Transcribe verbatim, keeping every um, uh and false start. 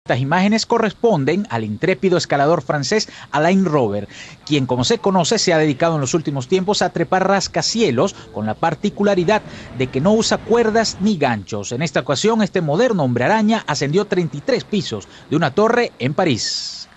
Estas imágenes corresponden al intrépido escalador francés Alain Robert, quien, como se conoce, se ha dedicado en los últimos tiempos a trepar rascacielos con la particularidad de que no usa cuerdas ni ganchos. En esta ocasión, este moderno hombre araña ascendió treinta y tres pisos de una torre en París.